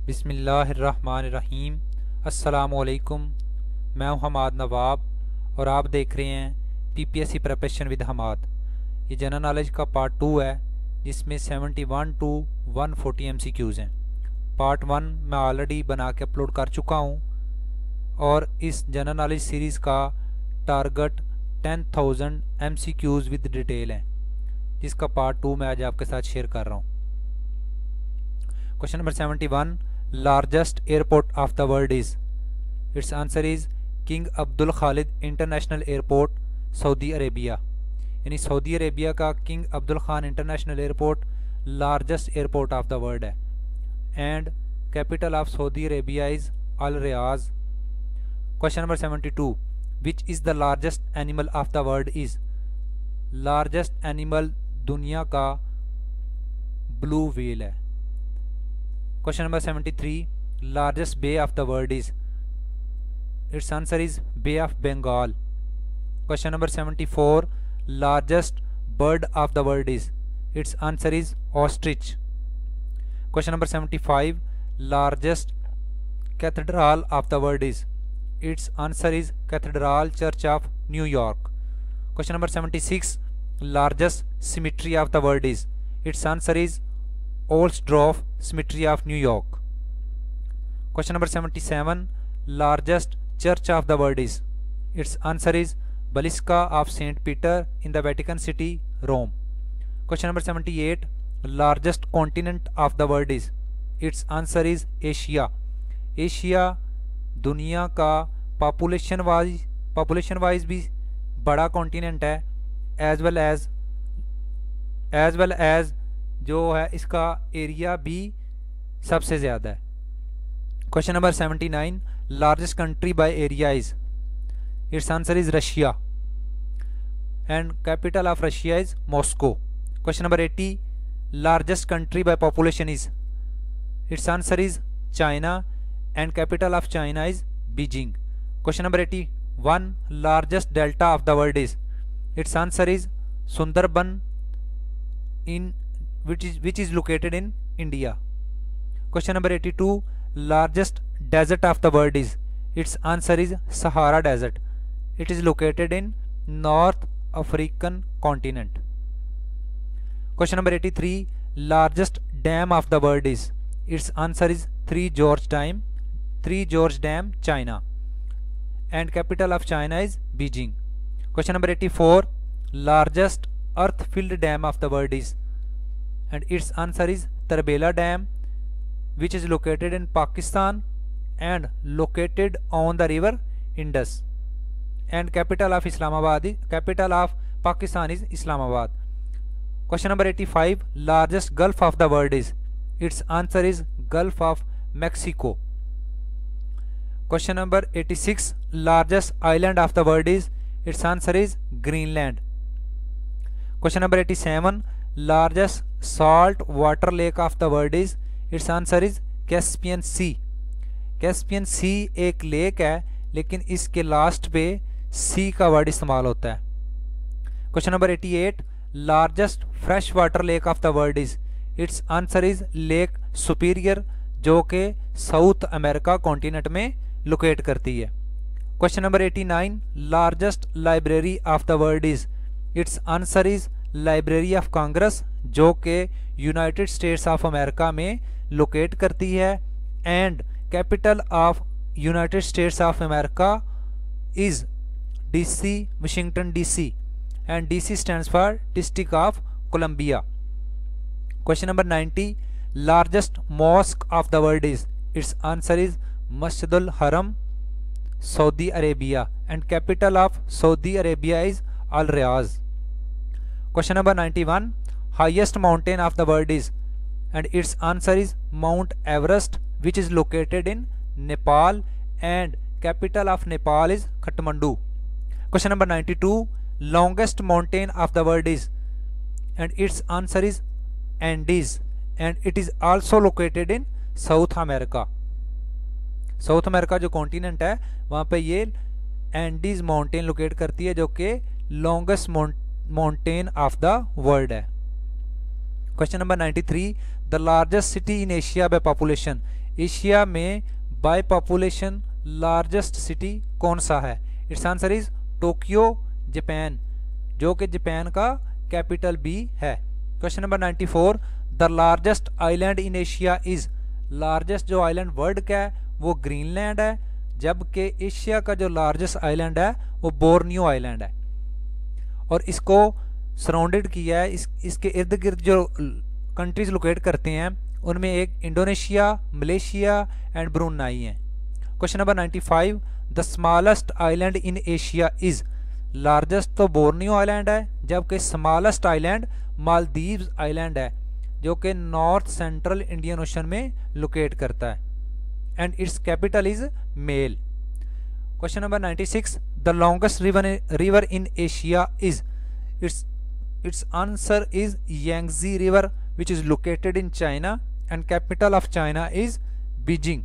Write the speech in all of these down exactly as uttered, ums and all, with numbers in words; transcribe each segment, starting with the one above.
बिस्मिल्लाहिर्रहमानिर्रहीम। अस्सलामुअलैकुम। मैं हूं हमाद नवाब और आप देख रहे हैं पीपीएससी प्रिपरेशन विद हमाद। ये जनरल नॉलेज का पार्ट टू है जिसमें seventy one to one forty MCQs हैं। पार्ट वन मैं ऑलरेडी बना के अपलोड कर चुका हूं और इस जनरल नॉलेज सीरीज़ का target ten thousand MCQs with detail है, जिसका पार्ट टू मैं आज आपके साथ शेयर कर रहा हूँ। Question number seventy one, largest airport of the world is? It's answer is King Abdul Khalid international airport, Saudi Arabia. यानी सऊदी अरेबिया का King Abdul Khan international airport largest airport of the world है। And capital of Saudi Arabia is Al Riyadh. Question number seventy two, which is the largest animal of the world is? Largest animal दुनिया का blue whale है। Question number seventy three, largest bay of the world is? It's answer is bay of Bengal. Question number seventy four, largest bird of the world is? It's answer is ostrich. Question number seventy five, largest cathedral of the world is? It's answer is cathedral church of New York. Question number seventy six, largest cemetery of the world is? It's answer is Ohlsdorf cemetery of New York. Question number seventy seven, largest church of the world is? It's answer is basilica of Saint Peter in the Vatican City, Rome. Question number seventy eight, largest continent of the world is? It's answer is Asia. Asia दुनिया का population wise population wise भी बड़ा continent है, as well as as well as जो है इसका area भी सबसे ज़्यादा है। Question number seventy nine, largest country by area is? It's answer is Russia. And capital of Russia is Moscow. Question number eighty, largest country by population is? It's answer is China and capital of China is Beijing. Question number eighty one, largest delta of the world is? It's answer is Sundarban in which is which is located in India. Question number eighty-two, largest desert of the world is? Its answer is Sahara Desert. It is located in North African continent. Question number eighty-three, largest dam of the world is? Its answer is Three Gorge Dam, Three Gorge Dam, China. And capital of China is Beijing. Question number eighty-four, largest earth-filled dam of the world is? And its answer is Tarbela Dam, which is located in Pakistan and located on the river Indus. And capital of Islamabad is, capital of Pakistan is Islamabad. Question number eighty-five, largest gulf of the world is? Its answer is Gulf of Mexico. Question number eighty-six, largest island of the world is? Its answer is Greenland. Question number eighty-seven, largest salt water lake of the world is? Its answer is Caspian Sea. Caspian Sea एक lake है लेकिन इसके last पे सी का word इस्तेमाल होता है। Question number eighty eight, largest fresh water lake of the world is? It's answer is Lake Superior, जो कि साउथ अमेरिका कॉन्टिनेंट में लोकेट करती है। Question number eighty nine, largest library of the world is? It's answer is Library of Congress, जो कि United States of America में locate करती है। And capital of United States of America is DC, Washington DC. And DC stands for District of Columbia. Question number ninety, largest mosque of the world is? It's answer is Masjidul Haram, Saudi Arabia. And capital of Saudi Arabia is Al Riyadh. Question number ninety-one, highest mountain of the world is? And its answer is Mount Everest, which is located in Nepal and capital of Nepal is Kathmandu. Question number ninety-two, longest mountain of the world is? And its answer is Andes and it is also located in South America. South America जो continent है वहाँ पे ये Andes mountain locate करती है, जो कि longest mountain of the world है। Question number ninety three, the largest city in Asia by population? Asia में बाय पॉपुलेशन लार्जेस्ट सिटी कौन सा है? It's answer is Tokyo Japan, जो कि जापान का कैपिटल भी है। Question number ninety four, the largest island in Asia is, largest जो आइलैंड वर्ल्ड का है वो ग्रीनलैंड है, जबकि एशिया का जो लार्जेस्ट आइलैंड है वो बोर्नियो आइलैंड है। और इसको सराउंडेड किया है, इस इसके इर्द गिर्द जो कंट्रीज लोकेट करते हैं उनमें एक इंडोनेशिया, मलेशिया एंड ब्रुनाई हैं। Question number ninety five, the smallest island in Asia is, largest तो बोर्नियो आइलैंड है, जबकि स्मॉलेस्ट आइलैंड मालदीव्स आइलैंड है, जो कि नॉर्थ सेंट्रल इंडियन ओशन में लोकेट करता है, and it's capital is Male. Question number ninety six, the longest river river in Asia is, it's it's answer is Yangtze river which is located in China and capital of China is Beijing.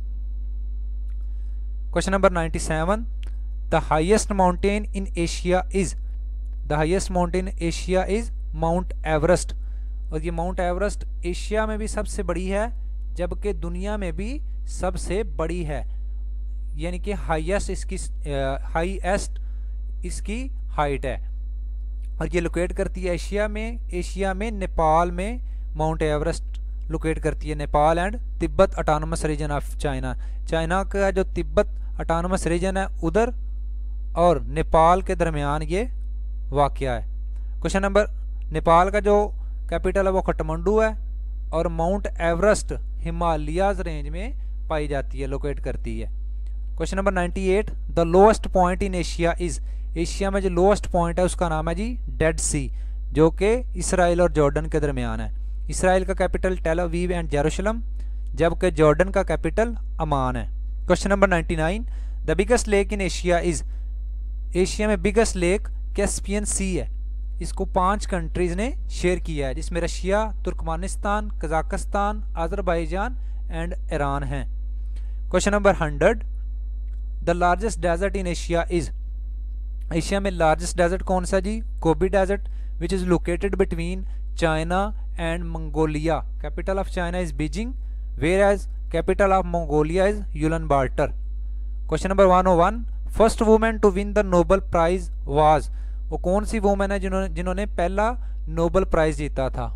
Question number ninety-seven, the highest mountain in Asia is, the highest mountain in Asia is Mount Everest, और ये mount Everest Asia में भी सबसे बड़ी है जबकि दुनिया में भी सबसे बड़ी है, यानी कि हाईएस्ट इसकी हाईएस्ट इसकी हाइट है, और ये लोकेट करती है एशिया में। एशिया में नेपाल में माउंट एवरेस्ट लोकेट करती है, Nepal and Tibet autonomous region of China, China का जो तिब्बत ऑटोनोमस रीजन है उधर और नेपाल के दरमियान ये वाक़या है। क्वेश्चन नंबर, नेपाल का जो कैपिटल है वो काठमांडू है, और माउंट एवरेस्ट हिमालयाज रेंज में पाई जाती है, लोकेट करती है। Question number ninety eight, the lowest point in Asia is, Asia में जो लोएस्ट पॉइंट है उसका नाम है जी डेड सी, जो कि इसराइल और जॉर्डन के दरमियान है। इसराइल का capital Tel Aviv and Jerusalem, जबकि जॉर्डन का कैपिटल अमान है। Question number ninety nine, the biggest lake in Asia is, Asia में बिगेस्ट लेक कैस्पियन सी है, इसको पांच कंट्रीज ने शेयर किया है, जिसमें Russia, Turkmenistan, Kazakhstan, Azerbaijan and Iran हैं। Question number hundred, the largest desert in Asia is, Asia में लार्जेस्ट डेजर्ट कौन सा जी? Gobi desert, which is located between China and Mongolia, capital of China is Beijing, where as capital of Mongolia is Ulaanbaatar. Question number one O one, first women to win the Nobel prize was, वो कौन सी women है जिन्होंने जिन्होंने पहला Nobel prize जीता था?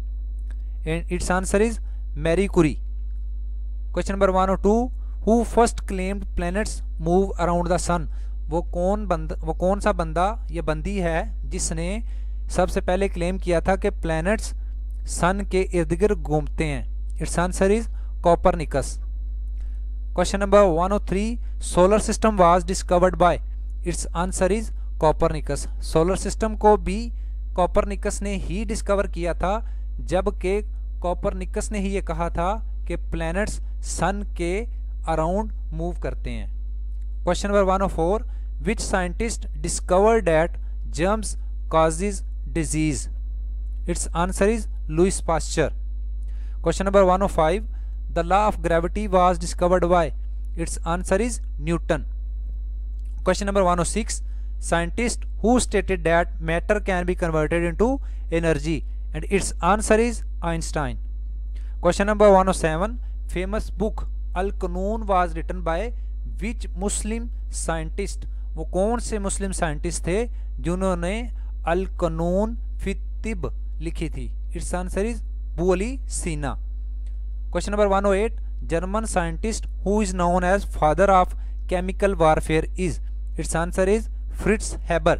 And it's answer is Marie Curie. Question number one O two, who first claimed planets move around the sun, वो कौन बंद वो कौन सा बंदा या बंदी है जिसने सबसे पहले क्लेम किया था कि प्लैनेट्स सन के इर्द गिर्द घूमते हैं? It's answer is Copernicus. Question number one O three, solar system was discovered by, it's answer is Copernicus. Solar system को भी कोपरनिकस ने ही डिस्कवर किया था, जबकि कोपरनिकस ने ही ये कहा था कि प्लैनेट्स सन के अराउंड मूव करते हैं। Question number one O four, which scientist discovered that germs causes disease? Its answer is Louis Pasteur. Question number one oh five, the law of gravity was discovered by, its answer is Newton. Question number one oh six, scientist who stated that matter can be converted into energy, and its answer is Einstein. Question number one oh seven, famous book Al-Qanun was written by which Muslim scientist? वो कौन से मुस्लिम scientist थे जिन्होंने अल कानून फी तिब लिखी थी? It's answer is Abu Ali Sina. Question number one O eight, German scientist who is known as father of chemical warfare is? It's answer is Fritz Haber,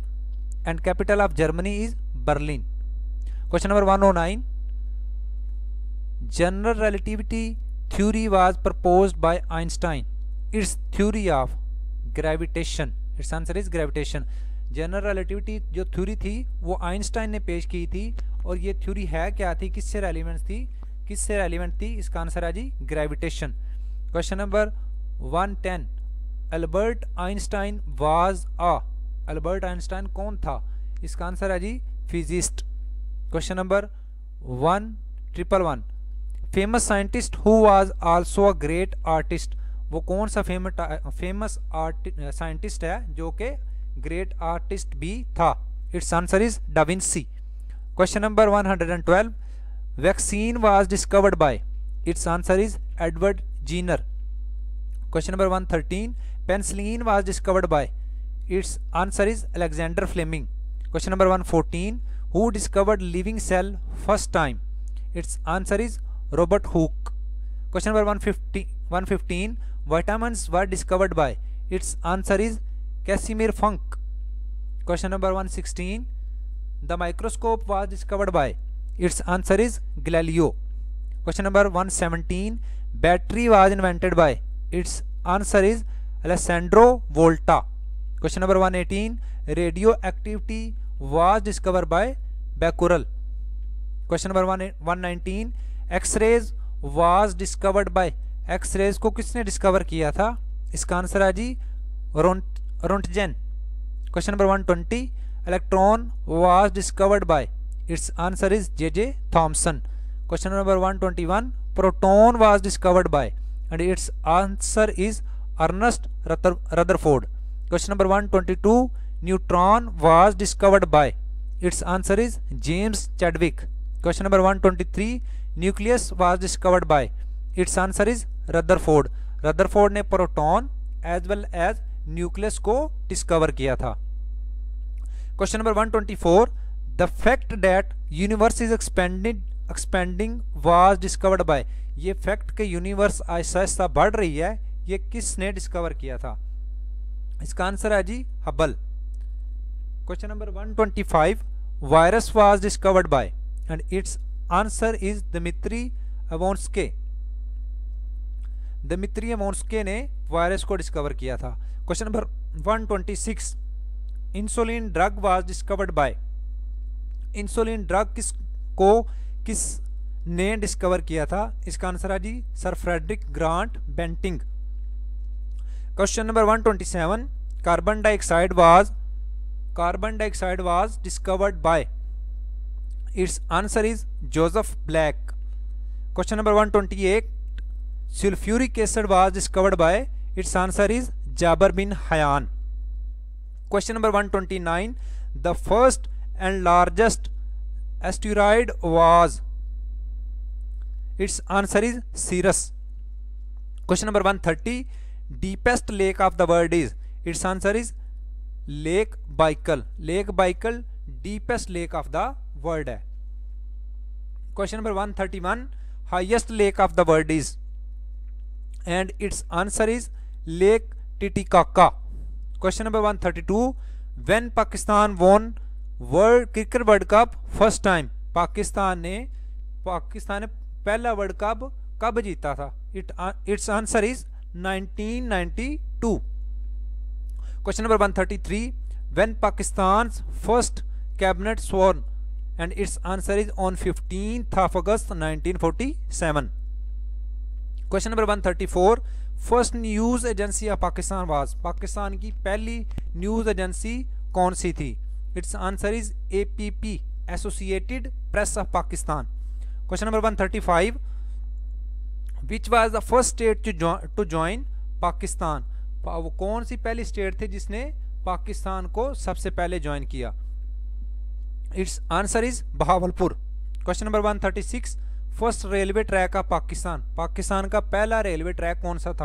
and capital of Germany is Berlin. Question number one O nine, general relativity theory was proposed by Einstein, it's theory of gravitation. It's answer is gravitation. General relativity जो theory थी वो Einstein ने पेश की थी, और ये theory है क्या थी, किससे रेलिवेंट थी किससे रेलिवेंट थी? इसका आंसर है जी gravitation. Question number one ten, Albert Einstein was a, Albert Einstein कौन था? इसका आंसर है जी physicist. Question number one triple one, famous scientist who was also a great artist, वो कौन सा फेमस फेमस आर्ट साइंटिस्ट है जो कि ग्रेट आर्टिस्ट भी था? It's answer is da Vinci. Question number one hundred twelve, vaccine was discovered by, it's answer is Edward Jenner. Question number one thirteen. Penicillin was discovered by? Its answer is Alexander Fleming. Question number one fourteen. Who discovered living cell first time? Its answer is Robert Hooke. Question number one fifteen. Vitamins were discovered by? Its answer is Casimir Funk. Question number one sixteen. The microscope was discovered by? Its answer is Galileo. Question number one seventeen. Battery was invented by? Its answer is Alessandro Volta. Question number one eighteen. Radioactivity was discovered by Becquerel. Question number one nineteen. X-rays was discovered by? X-rays को किसने discover किया था? इसका answer है जी Roentgen. Question number one twenty. Electron was discovered by? Its answer is J J Thomson. Question number one twenty-one. Proton was discovered by? And its answer is Ernest Rutherford. Question number one twenty-two. Neutron was discovered by? Its answer is James Chadwick. Question number one twenty-three. Nucleus was discovered by? Its answer is Rutherford. Rutherford ने proton as well as nucleus को discover किया था. Question number one twenty-four. The fact that universe is expanding expanding was discovered by? ये fact के universe आहिस्ता आहिस्ता बढ़ रही है, ये किसने डिस्कवर किया था? इसका आंसर है जी Hubble. Question number one twenty-five. Virus was discovered by? And it's answer is Dmitri Ivanovsky. Dmitri Ivanovsky ने वायरस को डिस्कवर किया था. Question number one twenty-six. Insulin drug was discovered by? Insulin drug किस को किस ने डिस्कवर किया था? इसका आंसर है जी sir Frederick Grant Banting. Question number one twenty-seven. Carbon dioxide was carbon dioxide was discovered by? It's answer is Joseph Black. Question number one twenty-eight. Sulphuric acid was discovered by? It's answer is Jabir bin Hayyan. Question number one twenty-nine. The first and largest asteroid was? It's answer is Ceres. Question number one thirty. Deepest lake of the world is? It's answer is lake Baikal. Lake Baikal deepest lake of the world है. Question number one thirty-one. Highest lake of the world is? And it's answer is lake Titicaca. Question number one thirty-two. When Pakistan won world cricket world cup first time? Pakistan ने पाकिस्तान ने पहला world cup कब जीता था? It it's answer is nineteen ninety-two. Question number one thirty-three. When Pakistan's first cabinet sworn? And it's answer is on fifteenth of August nineteen forty-seven. Question number one thirty-four. First news agency of Pakistan was? Pakistan की पहली news agency कौन सी थी? It's answer is A P P, associated press of Pakistan. Question number one thirty-five. Which was the first state to join Pakistan? वो कौन सी पहली state थी जिसने पाकिस्तान को सबसे पहले ज्वाइन किया? It's answer is Bahawalpur. Question number one thirty-six. First railway track of Pakistan? Pakistan का पहला रेलवे ट्रैक कौन सा था?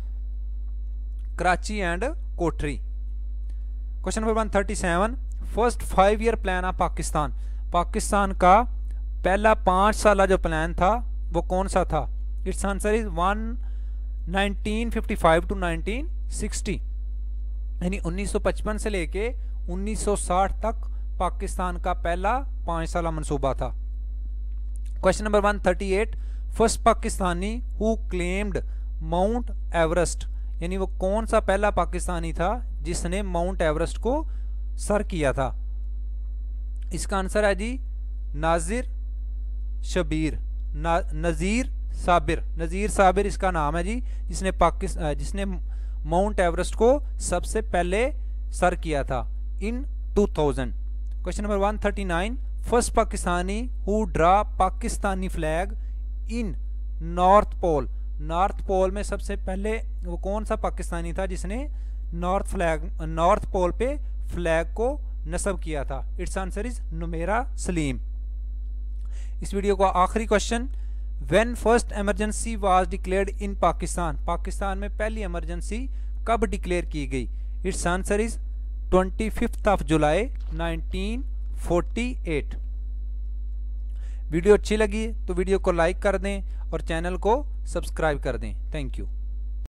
Karachi and Kotri. Question number one thirty-seven. First five year plan of Pakistan? Pakistan का पहला पांच साल जो प्लान था वो कौन सा था? It's answer is one nineteen fifty five to nineteen sixty, यानी उन्नीस सौ पचपन से लेके उन्नीस सौ साठ तक पाकिस्तान का पहला पांच साल मंसूबा था. Question number one thirty-eight. First Pakistani who climbed Mount Everest? यानी वो कौन सा पहला पाकिस्तानी था जिसने माउंट एवरेस्ट को सर किया था? इसका आंसर है जी नाजिर शबीर ना, नज़ीर साबिर. नज़ीर साबिर इसका नाम है जी, जिसने पाकिस्तान जिसने माउंट एवरेस्ट को सबसे पहले सर किया था in two thousand. Question number one thirty-nine. First Pakistani who draw Pakistani flag in north pole? North pole में सबसे पहले वो कौन सा पाकिस्तानी था जिसने नॉर्थ फ्लैग नॉर्थ पोल पे फ्लैग को नस्ब किया था? It's answer is Numera Salim. इस वीडियो का आखिरी question. When first emergency was declared in Pakistan, Pakistan में पहली इमरजेंसी कब डिक्लेयर की गई? It's answer is twenty fifth of July nineteen forty eight. Video अच्छी लगी तो वीडियो को लाइक कर दें और चैनल को सब्सक्राइब कर दें। Thank you.